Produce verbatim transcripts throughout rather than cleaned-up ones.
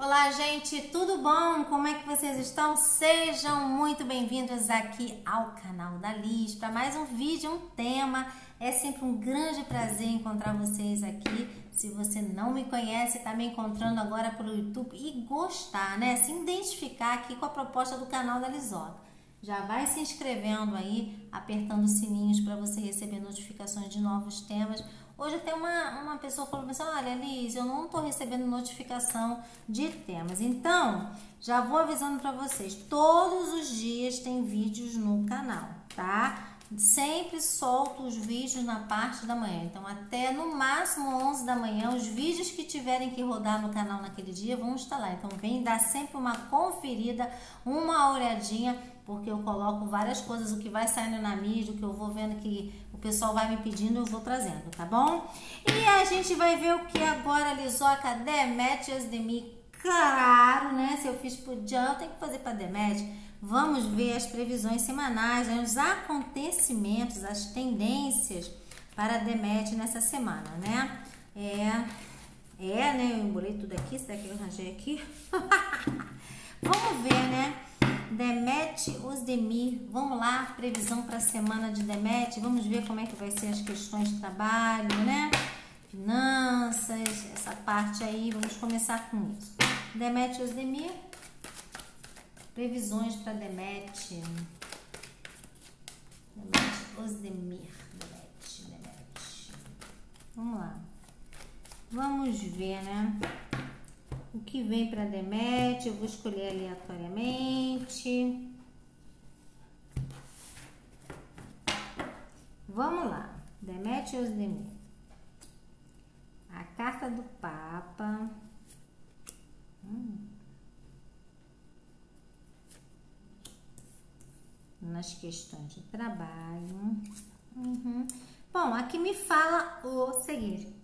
Olá, gente, tudo bom? Como é que vocês estão? Sejam muito bem-vindos aqui ao canal da Liz para mais um vídeo, um tema. É sempre um grande prazer encontrar vocês aqui. Se você não me conhece, está me encontrando agora pelo YouTube e gostar, né? Se identificar aqui com a proposta do canal da Lizota. Já vai se inscrevendo aí, apertando os sininhos para você receber notificações de novos temas. Hoje tem uma, uma pessoa que falou assim, olha Liz, eu não estou recebendo notificação de temas. Então, já vou avisando para vocês, todos os dias tem vídeos no canal, tá? Sempre solto os vídeos na parte da manhã. Então, até no máximo onze da manhã, os vídeos que tiverem que rodar no canal naquele dia vão estar lá. Então, vem dar sempre uma conferida, uma olhadinha, porque eu coloco várias coisas, o que vai saindo na mídia, o que eu vou vendo que o pessoal vai me pedindo, eu vou trazendo, tá bom? E a gente vai ver o que agora, Lizoca, Demet e Osdemir, claro, né? Se eu fiz pro Jan, eu tenho que fazer pra Demet. Vamos ver as previsões semanais, né? Os acontecimentos, as tendências para a Demet nessa semana, né? É, é, né? Eu embolei tudo aqui, será que eu arranjei aqui? Vamos ver, né? Demet, Osdemir, vamos lá, previsão para a semana de Demet, vamos ver como é que vai ser as questões de trabalho, né? Finanças, essa parte aí, vamos começar com isso. Demet, Osdemir, previsões para Demet, Demet, Osdemir, Demet, Demet, vamos lá, vamos ver, né? O que vem para Demet, eu vou escolher aleatoriamente. Vamos lá, Demet e Osdemir. A carta do Papa. Hum. Nas questões de trabalho. Uhum. Bom, aqui me fala o seguinte.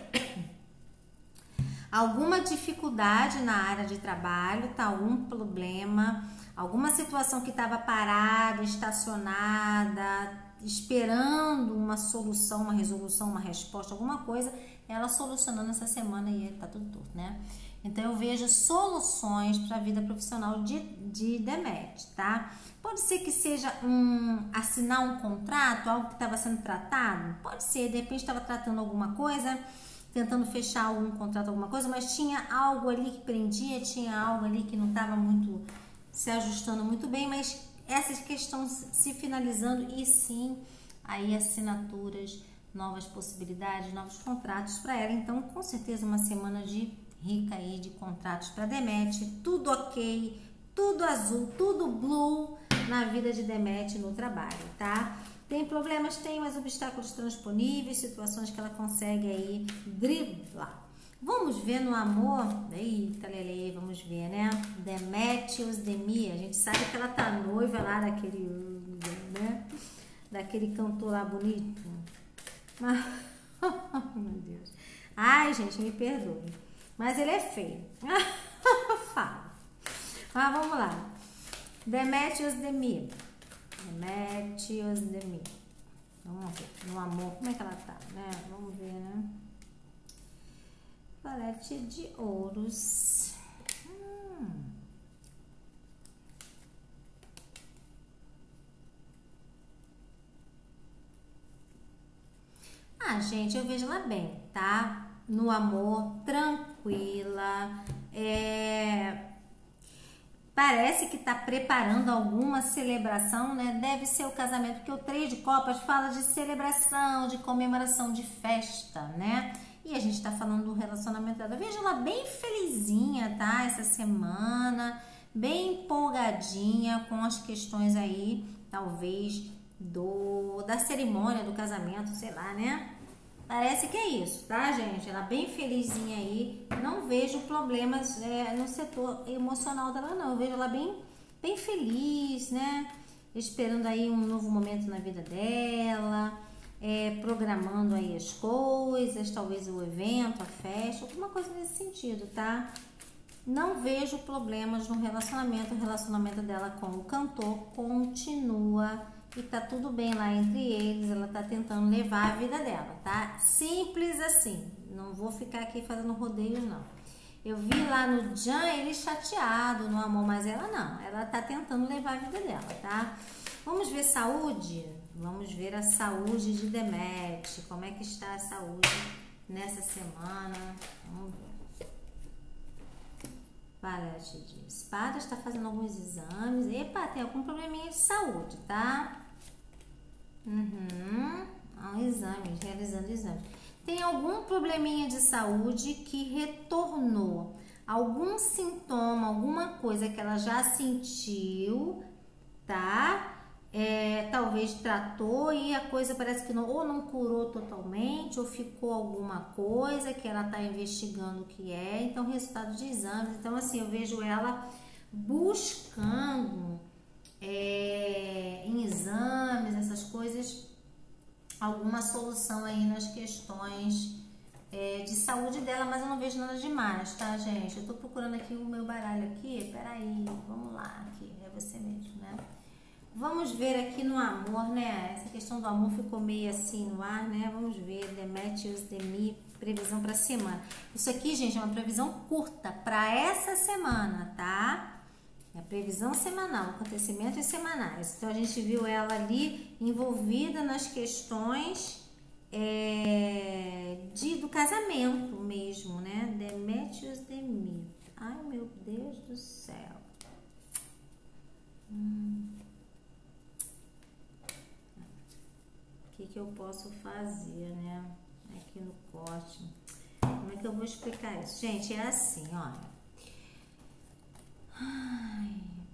Alguma dificuldade na área de trabalho, tá? Um problema, alguma situação que estava parada, estacionada, esperando uma solução, uma resolução, uma resposta, alguma coisa, ela solucionando essa semana e tá tudo torto, né? Então eu vejo soluções para a vida profissional de, de Demet, tá? Pode ser que seja um assinar um contrato, algo que estava sendo tratado, pode ser, de repente estava tratando alguma coisa, tentando fechar algum contrato, alguma coisa, mas tinha algo ali que prendia, tinha algo ali que não estava muito se ajustando muito bem, mas essas questões se finalizando e sim, aí assinaturas, novas possibilidades, novos contratos para ela. Então, com certeza uma semana de rica aí de contratos para Demet, tudo ok, tudo azul, tudo blue na vida de Demet no trabalho, tá? Tem problemas, tem, mas obstáculos transponíveis, situações que ela consegue aí driblar. Vamos ver no amor. Eita, Lele, vamos ver, né? Demet e Osdemir. A gente sabe que ela tá noiva lá daquele, né? Daquele cantor lá bonito. Mas, meu Deus. Ai, gente, me perdoe. Mas ele é feio. Fala. Mas vamos lá. Demet e Osdemir. Demet e Osdemir. Vamos ver. No amor, como é que ela tá, né? Vamos ver, né? Valete de ouros. Hum. Ah, gente, eu vejo ela bem, tá? No amor, tranquila. É... Parece que tá preparando alguma celebração, né? Deve ser o casamento, porque o três de copas fala de celebração, de comemoração, de festa, né? E a gente tá falando do relacionamento dela. Veja ela bem felizinha, tá? Essa semana, bem empolgadinha com as questões aí, talvez, do da cerimônia do casamento, sei lá, né? Parece que é isso, tá, gente? Ela bem felizinha aí. Não vejo problemas é, no setor emocional dela, não. Eu vejo ela bem, bem feliz, né? Esperando aí um novo momento na vida dela. É, programando aí as coisas, talvez o evento, a festa, alguma coisa nesse sentido, tá? Não vejo problemas no relacionamento. O relacionamento dela com o cantor continua e tá tudo bem lá entre eles. Ela tá tentando levar a vida dela, tá? Simples assim. Não vou ficar aqui fazendo rodeios, não. Eu vi lá no Jan ele chateado no amor, mas ela não. Ela tá tentando levar a vida dela, tá? Vamos ver saúde? Vamos ver a saúde de Demet. Como é que está a saúde nessa semana? Vamos ver. Valete de espadas, está fazendo alguns exames. Epa, tem algum probleminha de saúde, tá? Uhum. Ah, um exame, realizando exame. Tem algum probleminha de saúde que retornou. Algum sintoma, alguma coisa que ela já sentiu, tá? É, talvez tratou e a coisa parece que não, ou não curou totalmente, ou ficou alguma coisa que ela tá investigando o que é. Então, resultado de exames. Então, assim, eu vejo ela buscando é, em exames, essas coisas, alguma solução aí nas questões é, de saúde dela, mas eu não vejo nada demais, tá, gente? Eu tô procurando aqui o meu baralho aqui, peraí, vamos lá, aqui, é você mesmo, né? Vamos ver aqui no amor, né? Essa questão do amor ficou meio assim no ar, né? Vamos ver, Demetrius Demi, previsão pra semana. Isso aqui, gente, é uma previsão curta pra essa semana, tá? É a previsão semanal, acontecimentos semanais. Então, a gente viu ela ali envolvida nas questões é, de, do casamento mesmo, né? Demetrius Demi. Ai, meu Deus do céu. Hum. O que, que eu posso fazer, né? Aqui no corte. Como é que eu vou explicar isso? Gente, é assim, olha. Ai.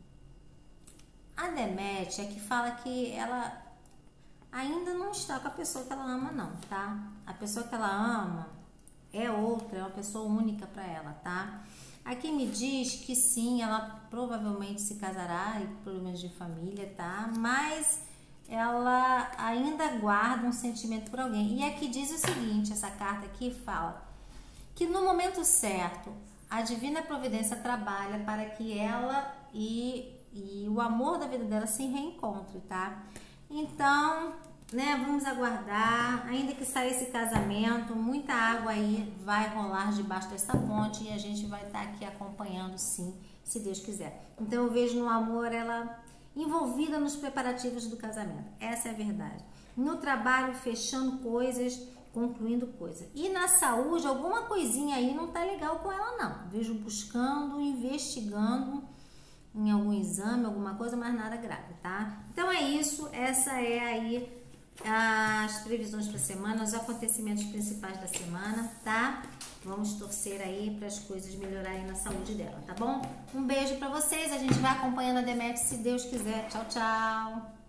A Demet é que fala que ela ainda não está com a pessoa que ela ama, não, tá? A pessoa que ela ama é outra, é uma pessoa única para ela, tá? Aqui me diz que sim, ela provavelmente se casará e problemas de família, tá? Mas ela ainda guarda um sentimento por alguém. E aqui diz o seguinte, essa carta aqui fala que no momento certo a divina providência trabalha para que ela e, e o amor da vida dela se reencontrem, tá? Então, né, vamos aguardar, ainda que saia esse casamento, muita água aí vai rolar debaixo dessa ponte e a gente vai estar aqui acompanhando sim, se Deus quiser. Então eu vejo no amor ela envolvida nos preparativos do casamento, essa é a verdade. No trabalho, fechando coisas, concluindo coisas. E na saúde, alguma coisinha aí não tá legal com ela não. Vejo buscando, investigando em algum exame, alguma coisa, mas nada grave, tá? Então é isso, essa é aí as previsões para a semana, os acontecimentos principais da semana, tá? Vamos torcer aí para as coisas melhorarem na saúde dela, tá bom? Um beijo para vocês, a gente vai acompanhando a Demet se Deus quiser. Tchau, tchau!